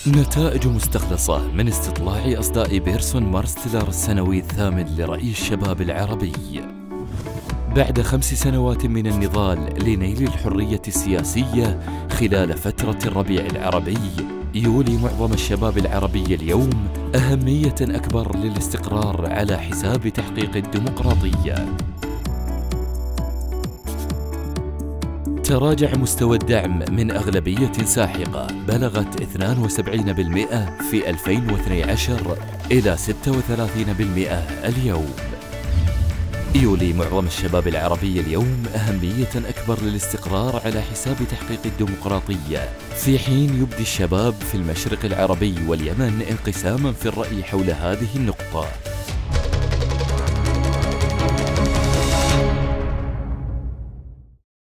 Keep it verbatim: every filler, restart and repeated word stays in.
نتائج مستخلصة من استطلاع أصداء بيرسون مارستلر السنوي الثامن لرأي الشباب العربي. بعد خمس سنوات من النضال لنيل الحرية السياسية خلال فترة الربيع العربي، يولي معظم الشباب العربي اليوم أهمية أكبر للاستقرار على حساب تحقيق الديمقراطية. تراجع مستوى الدعم من أغلبية ساحقة بلغت اثنين وسبعين بالمئة في ألفين واثني عشر إلى ستة وثلاثين بالمئة اليوم. يولي معظم الشباب العربي اليوم أهمية أكبر للاستقرار على حساب تحقيق الديمقراطية، في حين يبدي الشباب في المشرق العربي واليمن انقساما في الرأي حول هذه النقطة.